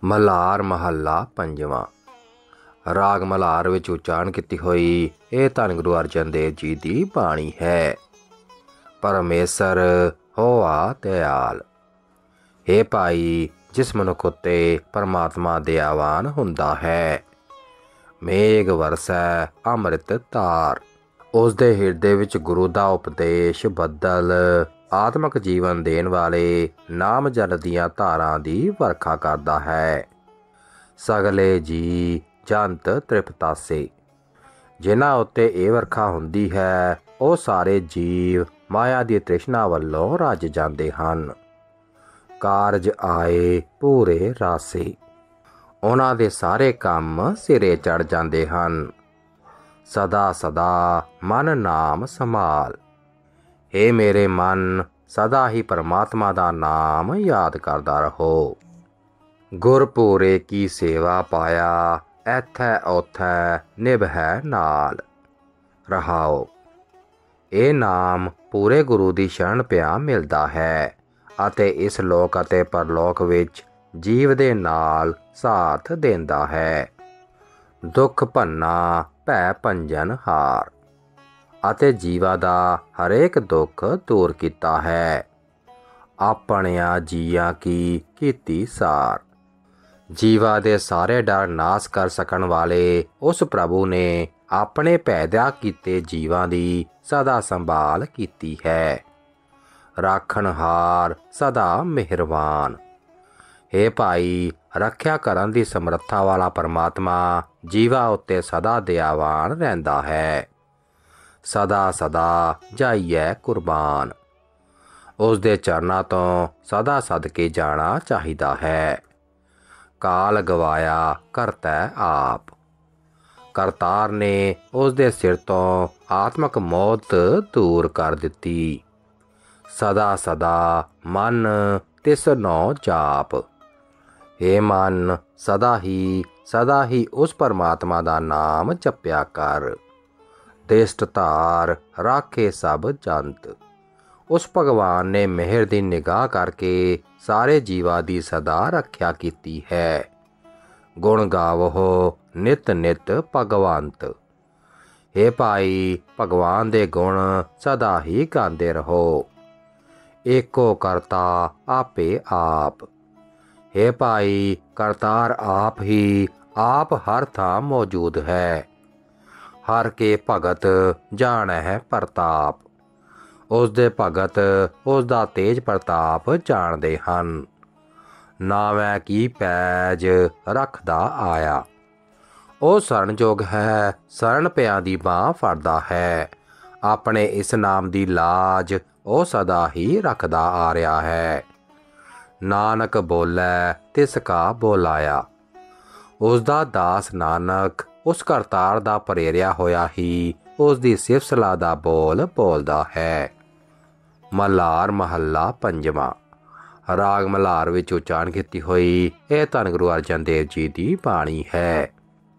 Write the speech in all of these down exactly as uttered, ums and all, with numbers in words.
ਮਲ੍ਹਾਰ ਮਹੱਲਾ ਪੰਜਵਾਂ। ਰਾਗ ਮਲ੍ਹਾਰ ਵਿੱਚ ਉਚਾਰਨ ਕੀਤੀ ਹੋਈ ਇਹ ਧੰਨ ਗੁਰੂ ਅਰਜਨ ਦੇਵ ਜੀ ਦੀ ਬਾਣੀ ਹੈ। ਪਰਮੇਸ਼ਰ ਹੋਆ ਦਿਆਲ। ਇਹ ਭਾਈ ਜਿਸ ਮਨੁੱਖ ਉੱਤੇ ਪਰਮਾਤਮਾ ਦਿਆਵਾਨ ਹੁੰਦਾ ਹੈ, ਮੇਘ ਵਰਸੈ ਅੰਮ੍ਰਿਤ ਧਾਰ। ਉਸ ਦੇ ਹਿਰਦੇ ਵਿੱਚ ਗੁਰੂ ਦਾ ਉਪਦੇਸ਼ ਬੱਦਲ ਆਤਮਕ ਜੀਵਨ ਦੇਣ ਵਾਲੇ ਨਾਮ ਜਲ ਦੀਆਂ ਧਾਰਾਂ ਦੀ ਵਰਖਾ ਕਰਦਾ ਹੈ। ਸਗਲੇ ਜੀ ਜੰਤ ਤ੍ਰਿਪਤਾਸੇ। ਜਿਨ੍ਹਾਂ ਉੱਤੇ ਇਹ ਵਰਖਾ ਹੁੰਦੀ ਹੈ, ਉਹ ਸਾਰੇ ਜੀਵ ਮਾਇਆ ਦੀ ਤ੍ਰਿਸ਼ਨਾ ਵੱਲੋਂ ਰੱਜ ਜਾਂਦੇ ਹਨ। ਕਾਰਜ ਆਏ ਪੂਰੇ ਰਾਸੇ। ਉਹਨਾਂ ਦੇ ਸਾਰੇ ਕੰਮ ਸਿਰੇ ਚੜ੍ਹ ਜਾਂਦੇ ਹਨ। ਸਦਾ ਸਦਾ ਮਨ ਨਾਮ ਸੰਭਾਲ। ਹੇ ਮੇਰੇ ਮਨ, ਸਦਾ ਹੀ ਪਰਮਾਤਮਾ ਦਾ ਨਾਮ ਯਾਦ ਕਰਦਾ ਰਹੋ। ਗੁਰਪੂਰੇ ਕੀ ਸੇਵਾ ਪਾਇਆ, ਐਥੈ ਓਥੈ ਨਿਭੈ ਨਾਲ। ਰਹਾਓ। ਇਹ ਨਾਮ ਪੂਰੇ ਗੁਰੂ ਦੀ ਸ਼ਰਨ ਪਿਆ ਮਿਲਦਾ ਹੈ ਅਤੇ ਇਸ ਲੋਕ ਅਤੇ ਪਰਲੋਕ ਵਿੱਚ ਜੀਵ ਦੇ ਨਾਲ ਸਾਥ ਦਿੰਦਾ ਹੈ। ਦੁੱਖ ਭੰਨਾ ਭੈ ਭੰਜਨ ਹਾਰ। ਅਤੇ ਜੀਵਾਂ ਦਾ ਹਰੇਕ ਦੁੱਖ ਦੂਰ ਕੀਤਾ ਹੈ। ਆਪਣਿਆਂ ਜੀਆਂ ਕੀ ਕੀਤੀ ਸਾਰ। ਜੀਵਾਂ ਦੇ ਸਾਰੇ ਡਰ ਨਾਸ ਕਰ ਸਕਣ ਵਾਲੇ ਉਸ ਪ੍ਰਭੂ ਨੇ ਆਪਣੇ ਪੈਦਾ ਕੀਤੇ ਜੀਵਾਂ ਦੀ ਸਦਾ ਸੰਭਾਲ ਕੀਤੀ ਹੈ। ਰਾਖਣਹਾਰ ਸਦਾ ਮਿਹਰਬਾਨ। ਹੇ ਭਾਈ, ਰੱਖਿਆ ਕਰਨ ਦੀ ਸਮਰੱਥਾ ਵਾਲਾ ਪਰਮਾਤਮਾ ਜੀਵਾਂ ਉੱਤੇ ਸਦਾ ਦਿਆਵਾਨ ਰਹਿੰਦਾ ਹੈ। ਸਦਾ ਸਦਾ ਜਾਈਏ ਕੁਰਬਾਨ। ਉਸ ਦੇ ਚਰਨਾਂ ਤੋਂ ਸਦਾ ਸਦਕੇ ਜਾਣਾ ਚਾਹੀਦਾ ਹੈ। ਕਾਲ ਗਵਾਇਆ ਕਰਤੈ ਆਪ। ਕਰਤਾਰ ਨੇ ਉਸ ਦੇ ਸਿਰ ਤੋਂ ਆਤਮਕ ਮੌਤ ਦੂਰ ਕਰ ਦਿੱਤੀ। ਸਦਾ ਸਦਾ ਮਨ ਤਿਸ ਨੋ ਜਾਪ। ਹੇ ਮਨ, ਸਦਾ ਹੀ ਸਦਾ ਹੀ ਉਸ ਪਰਮਾਤਮਾ ਦਾ ਨਾਮ ਜਪਿਆ ਕਰ। ਦਿਸ਼ਟ ਧਾਰ ਰਾਖੇ ਸਭ ਜੰਤ। ਉਸ ਭਗਵਾਨ ਨੇ ਮਿਹਰ ਦੀ ਨਿਗਾਹ ਕਰਕੇ ਸਾਰੇ ਜੀਵਾਂ ਦੀ ਸਦਾ ਰੱਖਿਆ ਕੀਤੀ ਹੈ। ਗੁਣ ਗਾਵੋ ਨਿਤ ਨਿਤ ਭਗਵੰਤ। ਹੇ ਭਾਈ, ਭਗਵਾਨ ਦੇ ਗੁਣ ਸਦਾ ਹੀ ਗਾਉਂਦੇ ਰਹੋ। ਏਕੋ ਕਰਤਾ ਆਪੇ ਆਪ। ਹੇ ਭਾਈ, ਕਰਤਾਰ ਆਪ ਹੀ ਆਪ ਹਰ ਥਾਂ ਮੌਜੂਦ ਹੈ। ਹਰ ਕੇ ਭਗਤ ਜਾਣੈ ਪ੍ਰਤਾਪ। ਉਸ ਦੇ ਭਗਤ ਉਸ ਦਾ ਤੇਜ ਪ੍ਰਤਾਪ ਜਾਣਦੇ ਹਨ। ਨਾਵੇਂ ਕੀ ਪੈਜ ਰੱਖਦਾ ਆਇਆ। ਉਹ ਸ਼ਰਨਯੋਗ ਹੈ, ਸ਼ਰਨ ਪਿਆਂ ਦੀ ਬਾਂਹ ਫੜਦਾ ਹੈ। ਆਪਣੇ ਇਸ ਨਾਮ ਦੀ ਲਾਜ ਉਹ ਸਦਾ ਹੀ ਰੱਖਦਾ ਆ ਰਿਹਾ ਹੈ। ਨਾਨਕ ਬੋਲੇ ਤਿਸ ਕਾ ਬੋਲਾਇਆ। ਉਸ ਦਾ ਦਾਸ ਨਾਨਕ ਉਸ ਕਰਤਾਰ ਦਾ ਪ੍ਰੇਰਿਆ ਹੋਇਆ ਹੀ ਉਸ ਦੀ ਸਿਫਤ ਸਲਾਹ ਦਾ ਬੋਲ ਬੋਲਦਾ ਹੈ। ਮਲ੍ਹਾਰ ਮਹੱਲਾ ਪੰਜਵਾਂ। ਰਾਗ ਮਲ੍ਹਾਰ ਵਿੱਚ ਉਚਾਰਨ ਕੀਤੀ ਹੋਈ ਇਹ ਧੰਨ ਗੁਰੂ ਅਰਜਨ ਦੇਵ ਜੀ ਦੀ ਬਾਣੀ ਹੈ।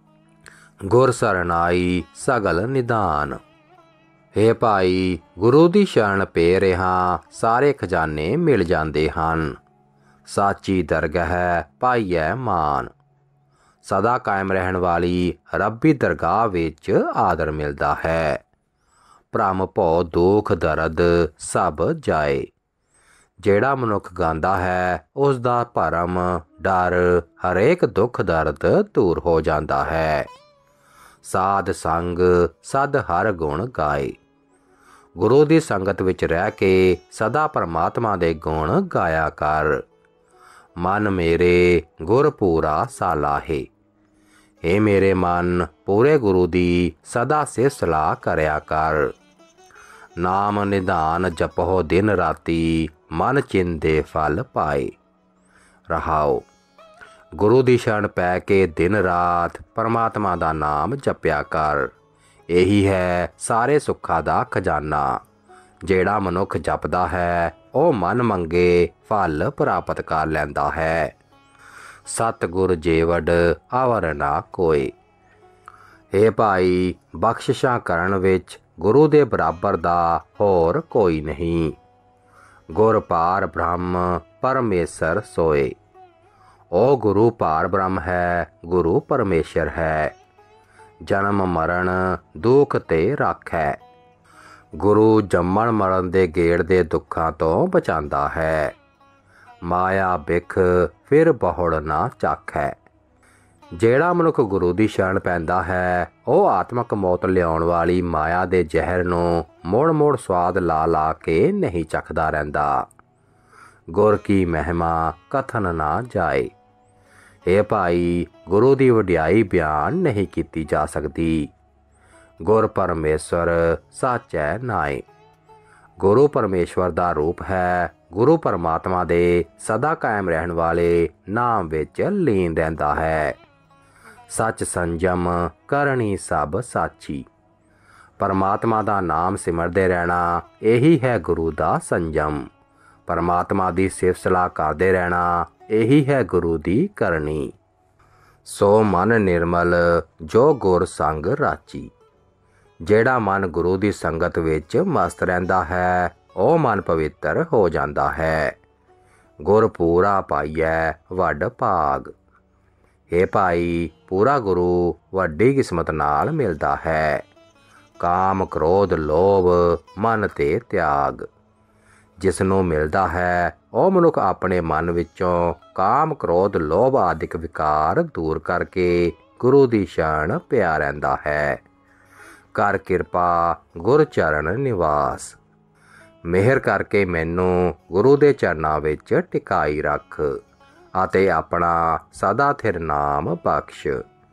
ਗੁਰ ਸਰਨਾਈ ਸਗਲ ਨਿਧਾਨ। ਹੇ ਭਾਈ, ਗੁਰੂ ਦੀ ਸ਼ਰਨ ਪੈ ਰਿਹਾ ਸਾਰੇ ਖਜ਼ਾਨੇ ਮਿਲ ਜਾਂਦੇ ਹਨ। ਸਾਚੀ ਦਰਗਾਹ ਪਾਈਐ ਮਾਨ। ਸਦਾ ਕਾਇਮ ਰਹਿਣ ਵਾਲੀ ਰੱਬੀ ਦਰਗਾਹ ਵਿੱਚ ਆਦਰ ਮਿਲਦਾ ਹੈ। ਭਰਮ ਭਉ ਦੁੱਖ ਦਰਦ ਸਭ ਜਾਏ। ਜਿਹੜਾ ਮਨੁੱਖ ਗਾਉਂਦਾ ਹੈ, ਉਸ ਦਾ ਭਰਮ ਡਰ ਹਰੇਕ ਦੁੱਖ ਦਰਦ ਦੂਰ ਹੋ ਜਾਂਦਾ ਹੈ। ਸਾਧ ਸੰਗ ਸਦ ਹਰ ਗੁਣ ਗਾਏ। ਗੁਰੂ ਦੀ ਸੰਗਤ ਵਿੱਚ ਰਹਿ ਕੇ ਸਦਾ ਪਰਮਾਤਮਾ ਦੇ ਗੁਣ ਗਾਇਆ ਕਰ। ਮਨ ਮੇਰੇ ਗੁਰ ਪੂਰਾ ਸਾਲਾਹੇ। ਹੇ ਮੇਰੇ ਮਨ, ਪੂਰੇ ਗੁਰੂ ਦੀ ਸਦਾ ਸਿਫਤ ਸਲਾਹ ਕਰਿਆ ਕਰ। ਨਾਮ ਨਿਧਾਨ ਜਪੋ ਦਿਨ ਰਾਤੀ, ਮਨ ਚਿੰਦੇ ਫਲ ਪਾਏ। ਰਹਾਓ। ਗੁਰੂ ਦੀ ਸ਼ਰਨ ਪੈ ਕੇ ਦਿਨ ਰਾਤ ਪਰਮਾਤਮਾ ਦਾ ਨਾਮ ਜਪਿਆ ਕਰ। ਇਹੀ ਹੈ ਸਾਰੇ ਸੁੱਖਾਂ ਦਾ ਖਜ਼ਾਨਾ। ਜਿਹੜਾ ਮਨੁੱਖ ਜਪਦਾ ਹੈ, ਉਹ ਮਨ ਮੰਗੇ ਫਲ ਪ੍ਰਾਪਤ ਕਰ ਲੈਂਦਾ ਹੈ। ਸਤਿਗੁਰ ਜੇਵਡ ਅਵਰ ਨਾ ਕੋਇ। ਹੇ ਭਾਈ, ਬਖਸ਼ਿਸ਼ਾਂ ਕਰਨ ਵਿੱਚ ਗੁਰੂ ਦੇ ਬਰਾਬਰ ਦਾ ਹੋਰ ਕੋਈ ਨਹੀਂ। ਗੁਰ ਪਾਰ ਬ੍ਰਹਮ ਪਰਮੇਸ਼ਰ ਸੋਏ। ਉਹ ਗੁਰੂ ਭਾਰ ਬ੍ਰਹਮ ਹੈ, ਗੁਰੂ ਪਰਮੇਸ਼ਰ ਹੈ। ਜਨਮ ਮਰਨ ਦੁੱਖ ਤੇ ਰਾਖੈ। ਗੁਰੂ ਜੰਮਣ ਮਰਨ ਦੇ ਗੇੜ ਦੇ ਦੁੱਖਾਂ ਤੋਂ ਬਚਾਉਂਦਾ ਹੈ। ਮਾਇਆ ਬਿਖ ਫਿਰ ਬਹੁੜ ਨਾ ਚਾਖੈ। ਜਿਹੜਾ ਮਨੁੱਖ ਗੁਰੂ ਦੀ ਸ਼ਰਨ ਪੈਂਦਾ ਹੈ, ਉਹ ਆਤਮਕ ਮੌਤ ਲਿਆਉਣ ਵਾਲੀ ਮਾਇਆ ਦੇ ਜ਼ਹਿਰ ਨੂੰ ਮੁੜ ਮੁੜ ਸਵਾਦ ਲਾ ਲਾ ਕੇ ਨਹੀਂ ਚੱਖਦਾ ਰਹਿੰਦਾ। ਗੁਰ ਕੀ ਮਹਿਮਾ ਕਥਨ ਨਾ ਜਾਏ। ਇਹ ਭਾਈ, ਗੁਰੂ ਦੀ ਵਡਿਆਈ ਬਿਆਨ ਨਹੀਂ ਕੀਤੀ ਜਾ ਸਕਦੀ। ਗੁਰ ਪਰਮੇਸ਼ਵਰ ਸਾਚੈ ਨਾਏ। ਗੁਰੂ ਪਰਮੇਸ਼ਵਰ ਦਾ ਰੂਪ ਹੈ। ਗੁਰੂ ਪਰਮਾਤਮਾ ਦੇ ਸਦਾ ਕਾਇਮ ਰਹਿਣ ਵਾਲੇ ਨਾਮ ਵਿੱਚ ਲੀਨ ਰਹਿੰਦਾ ਹੈ। ਸੱਚ ਸੰਜਮ ਕਰਨੀ ਸਭ ਸਾਚੀ। ਪਰਮਾਤਮਾ ਦਾ ਨਾਮ ਸਿਮਰਦੇ ਰਹਿਣਾ, ਇਹੀ ਹੈ ਗੁਰੂ ਦਾ ਸੰਜਮ। ਪਰਮਾਤਮਾ ਦੀ ਸਿਫਤ ਸਲਾਹ ਕਰਦੇ ਰਹਿਣਾ, ਇਹੀ ਹੈ ਗੁਰੂ ਦੀ ਕਰਨੀ। ਸੋ ਮਨ ਨਿਰਮਲ ਜੋ ਗੁਰ ਸੰਗ ਰਾਚੀ। ਜਿਹੜਾ ਮਨ ਗੁਰੂ ਦੀ ਸੰਗਤ ਵਿੱਚ ਮਸਤ ਰਹਿੰਦਾ ਹੈ, ਉਹ ਮਨ ਪਵਿੱਤਰ ਹੋ ਜਾਂਦਾ ਹੈ। ਗੁਰ ਪੂਰਾ ਪਾਈਐ ਵੱਡ ਭਾਗ। ਇਹ ਭਾਈ, ਪੂਰਾ ਗੁਰੂ ਵੱਡੀ ਕਿਸਮਤ ਨਾਲ ਮਿਲਦਾ ਹੈ। ਕਾਮ ਕ੍ਰੋਧ ਲੋਭ ਮਨ ਤੇ ਤਿਆਗ। ਜਿਸ ਨੂੰ ਮਿਲਦਾ ਹੈ, ਉਹ ਮਨੁੱਖ ਆਪਣੇ ਮਨ ਵਿੱਚੋਂ ਕਾਮ ਕ੍ਰੋਧ ਲੋਭ ਆਦਿਕ ਵਿਕਾਰ ਦੂਰ ਕਰਕੇ ਗੁਰੂ ਦੀ ਸ਼ਰਨ ਪਿਆ ਰਹਿੰਦਾ ਹੈ। ਕਰ ਕਿਰਪਾ ਗੁਰ ਚਰਨ ਨਿਵਾਸ। ਮਿਹਰ ਕਰਕੇ ਮੈਨੂੰ ਗੁਰੂ ਦੇ ਚਰਨਾਂ ਵਿੱਚ ਟਿਕਾਈ ਰੱਖ ਅਤੇ ਆਪਣਾ ਸਦਾ ਥਿਰ ਨਾਮ ਬਖਸ਼।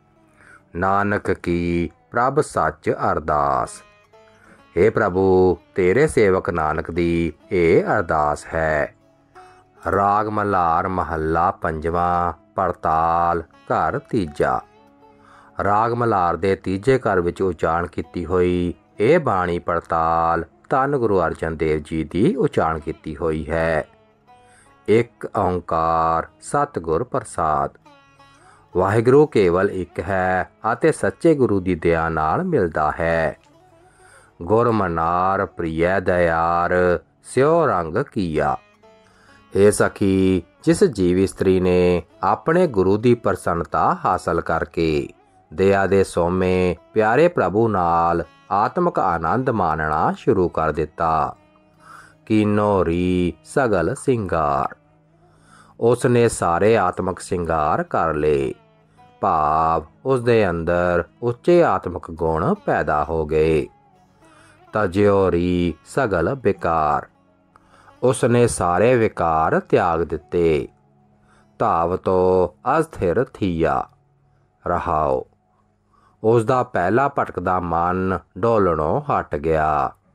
ਨਾਨਕ ਕੀ ਪ੍ਰਭ ਸੱਚ ਅਰਦਾਸ। हे ਪ੍ਰਭੂ, ਤੇਰੇ ਸੇਵਕ ਨਾਨਕ ਦੀ ਇਹ ਅਰਦਾਸ ਹੈ। ਰਾਗ ਮਲ੍ਹਾਰ ਮਹੱਲਾ ਪੰਜਵਾਂ। ਪੜਤਾਲ ਘਰ ਤੀਜਾ। ਰਾਗ ਮਲ੍ਹਾਰ ਦੇ ਤੀਜੇ ਘਰ ਵਿੱਚ ਉਚਾਰਨ ਕੀਤੀ ਹੋਈ ਇਹ ਬਾਣੀ ਪੜਤਾਲ ਧੰਨ ਗੁਰੂ ਅਰਜਨ ਦੇਵ ਜੀ ਦੀ ਉਚਾਰਨ ਕੀਤੀ ਹੋਈ ਹੈ। ਇੱਕ ਓਂਕਾਰ ਸਤਿਗੁਰ ਪ੍ਰਸਾਦ। ਵਾਹਿਗੁਰੂ ਕੇਵਲ ਇੱਕ ਹੈ ਅਤੇ ਸੱਚੇ ਗੁਰੂ ਦੀ ਦਇਆ ਨਾਲ ਮਿਲਦਾ ਹੈ। ਗੁਰ ਮਨਾਰ ਪ੍ਰਿਯ ਦਇਆਰ ਸਿਉ ਰੰਗ ਕੀਆ। हे ਸਖੀ, ਜਿਸ ਜੀਵ ਇਸਤਰੀ ਨੇ ਆਪਣੇ ਗੁਰੂ ਦੀ ਪ੍ਰਸੰਨਤਾ ਹਾਸਲ ਕਰਕੇ ਦਇਆ ਦੇ ਸੋਮੇ ਪਿਆਰੇ ਪ੍ਰਭੂ ਨਾਲ ਆਤਮਕ ਆਨੰਦ ਮਾਣਨਾ ਸ਼ੁਰੂ ਕਰ ਦਿੱਤਾ, ਕੀਨੋ ਰੀ ਸਗਲ ਸਿੰਗਾਰ। ਉਸ ਨੇ ਸਾਰੇ ਆਤਮਕ ਸਿੰਗਾਰ ਕਰ ਲਏ। ਭਾਵ ਉਸ ਦੇ ਅੰਦਰ ਉੱਚੇ ਆਤਮਕ ਗੁਣ ਪੈਦਾ ਹੋ ਗਏ। ਤਜਿਓ ਰੀ ਸਗਲ ਵਿਕਾਰ। ਉਸ ਨੇ ਸਾਰੇ ਵਿਕਾਰ ਤਿਆਗ ਦਿੱਤੇ। ਧਾਵ ਤੋਂ ਅਸਥਿਰ ਥੀਆ। ਰਹਾਓ। ਉਸ ਦਾ ਪਹਿਲਾ ਭਟਕਦਾ ਮਨ ਡੋਲਣੋਂ ਹਟ ਗਿਆ।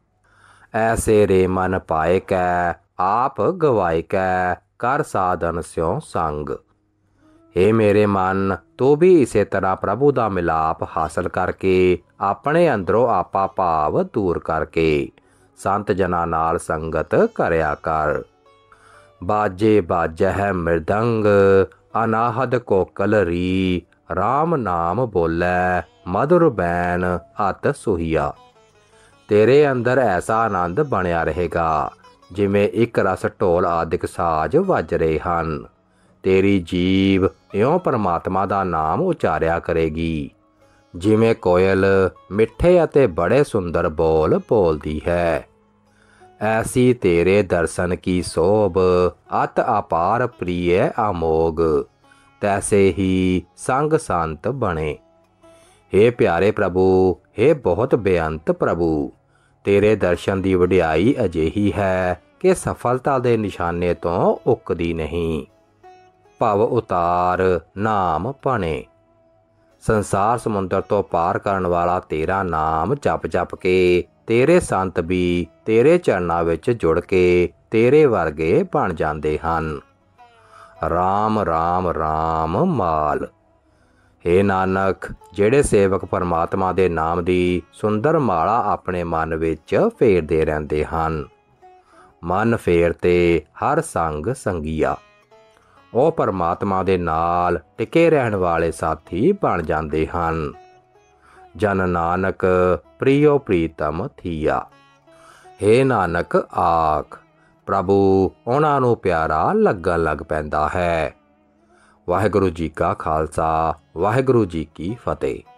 ਐਸੇ ਰੇ ਮਨ ਪਾਏ ਕੈ ਆਪ ਗਵਾਏ ਕੈ ਕਰ ਸਾਧਨ ਸਿਉ ਸੰਗ। हे ਮੇਰੇ ਮਨ, ਤੂੰ ਵੀ ਇਸੇ ਤਰ੍ਹਾਂ ਪ੍ਰਭੂ ਦਾ ਮਿਲਾਪ ਹਾਸਲ ਕਰਕੇ ਆਪਣੇ ਅੰਦਰੋਂ ਆਪਾ ਭਾਵ ਦੂਰ ਕਰਕੇ ਸੰਤ ਜਨਾਂ ਨਾਲ ਸੰਗਤ ਕਰਿਆ ਕਰ। ਬਾਜੇ ਬਾਜਹਿ ਮਿਰਦੰਗ ਅਨਾਹਦ ਕੋਕਲ ਰੀ। ਰਾਮ ਨਾਮ ਬੋਲੇ ਮਧੁਰ ਬੈਨ ਅਤ ਸੁਹੀਆ। ਤੇਰੇ ਅੰਦਰ ਐਸਾ ਆਨੰਦ ਬਣਿਆ ਰਹੇਗਾ ਜਿਵੇਂ ਇੱਕ ਰਸ ਢੋਲ ਆਦਿਕ ਸਾਜ਼ ਵੱਜ ਰਹੇ ਹਨ। ਤੇਰੀ ਜੀਭ ਇਉਂ ਪਰਮਾਤਮਾ ਦਾ ਨਾਮ ਉਚਾਰਿਆ ਕਰੇਗੀ ਜਿਵੇਂ ਕੋਇਲ ਮਿੱਠੇ ਅਤੇ ਬੜੇ ਸੁੰਦਰ ਬੋਲ ਬੋਲਦੀ ਹੈ। ਐਸੀ ਤੇਰੇ ਦਰਸ਼ਨ ਕੀ ਸੋਭ ਅਤ ਅਪਾਰ ਪ੍ਰਿਯ ਅਮੋਗ। ਤੈਸੇ ਹੀ ਸੰਗ ਸੰਤ ਬਣੇ। हे ਪਿਆਰੇ ਪ੍ਰਭੂ, हे ਬਹੁਤ ਬੇਅੰਤ ਪ੍ਰਭੂ, ਤੇਰੇ ਦਰਸ਼ਨ ਦੀ ਵਡਿਆਈ ਅਜਿਹੀ ਹੈ ਕਿ ਸਫਲਤਾ ਦੇ ਨਿਸ਼ਾਨੇ ਤੋਂ ਉੱਕਦੀ ਨਹੀਂ। ਭਵ ਉਤਾਰ ਨਾਮ ਭਣੇ। ਸੰਸਾਰ ਸਮੁੰਦਰ ਤੋਂ ਪਾਰ ਕਰਨ ਵਾਲਾ ਤੇਰਾ ਨਾਮ ਜਪ ਜਪ ਕੇ ਤੇਰੇ ਸੰਤ ਵੀ ਤੇਰੇ ਚਰਨਾਂ ਵਿੱਚ ਜੁੜ ਕੇ ਤੇਰੇ ਵਰਗੇ ਬਣ ਜਾਂਦੇ ਹਨ। ਰਾਮ ਰਾਮ ਰਾਮ ਮਾਲ। हे ਨਾਨਕ, ਜਿਹੜੇ ਸੇਵਕ ਪਰਮਾਤਮਾ ਦੇ ਨਾਮ ਦੀ ਸੁੰਦਰ ਮਾਲਾ ਆਪਣੇ ਮਨ ਵਿੱਚ ਫੇਰਦੇ ਰਹਿੰਦੇ ਹਨ, ਮਨ ਫੇਰ ਤੇ ਹਰ ਸੰਗ ਸੰਗੀਆ, ਉਹ ਪਰਮਾਤਮਾ ਦੇ ਨਾਲ ਟਿਕੇ ਰਹਿਣ ਵਾਲੇ ਸਾਥੀ ਬਣ ਜਾਂਦੇ ਹਨ। ਜਨ ਨਾਨਕ ਪ੍ਰਿਯੋ ਪ੍ਰੀਤਮ ਥੀਆ। हे ਨਾਨਕ ਆਖ, ਪ੍ਰਭੂ ਉਹਨਾਂ ਨੂੰ ਪਿਆਰਾ ਲੱਗਣ ਲੱਗ ਪੈਂਦਾ ਹੈ। ਵਾਹਿਗੁਰੂ ਜੀ ਕਾ ਖਾਲਸਾ ਵਾਹਿਗੁਰੂ ਜੀ ਕੀ ਫਤਿਹ।